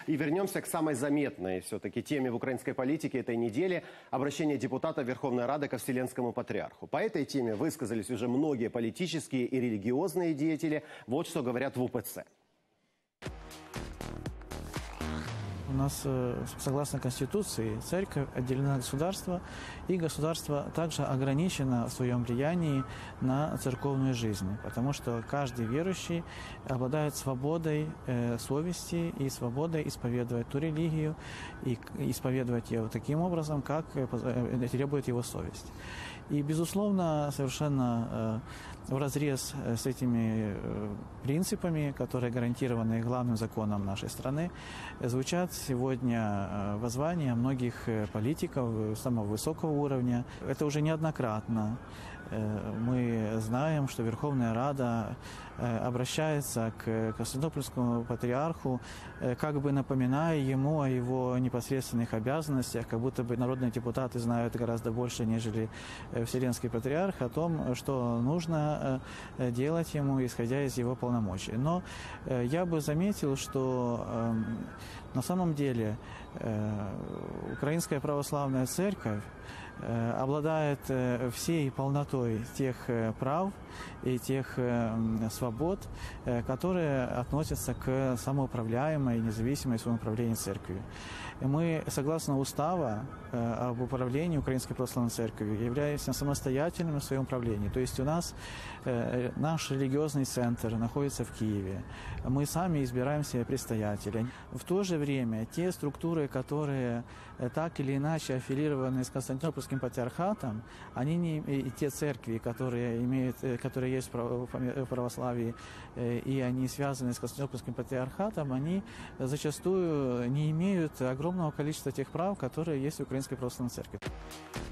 И вернемся к самой заметной все-таки теме в украинской политике этой недели – обращение депутата Верховной Рады ко Вселенскому Патриарху. По этой теме высказались уже многие политические и религиозные деятели. Вот что говорят в УПЦ. У нас, согласно Конституции, церковь отделена от государства, и государство также ограничено в своем влиянии на церковную жизнь, потому что каждый верующий обладает свободой совести и свободой исповедовать ту религию и исповедовать ее таким образом, как требует его совесть. И, безусловно, совершенно вразрез с этими принципами, которые гарантированы главным законом нашей страны, звучат сегодня воззвания многих политиков самого высокого уровня. Это уже неоднократно. Мы знаем, что Верховная Рада обращается к Константинопольскому патриарху, как бы напоминая ему о его непосредственных обязанностях, как будто бы народные депутаты знают гораздо больше, нежели Вселенский патриарх, о том, что нужно делать ему, исходя из его полномочий. Но я бы заметил, что на самом деле Украинская православная церковь обладает всей полнотой тех прав и тех свобод, которые относятся к самоуправляемой и независимой самоуправлению церкви. Мы, согласно устава об управлении Украинской православной церковью, являемся самостоятельными в своем управлении. То есть у нас наш религиозный центр находится в Киеве. Мы сами избираем себе предстоятеля. В то же время те структуры, которые так или иначе аффилированы с Константинопольским патриархатом, они не, и те церкви, которые есть в православии, и они связаны с Константинопольским патриархатом, они зачастую не имеют огромного количества тех прав, которые есть в Украинской православной церкви.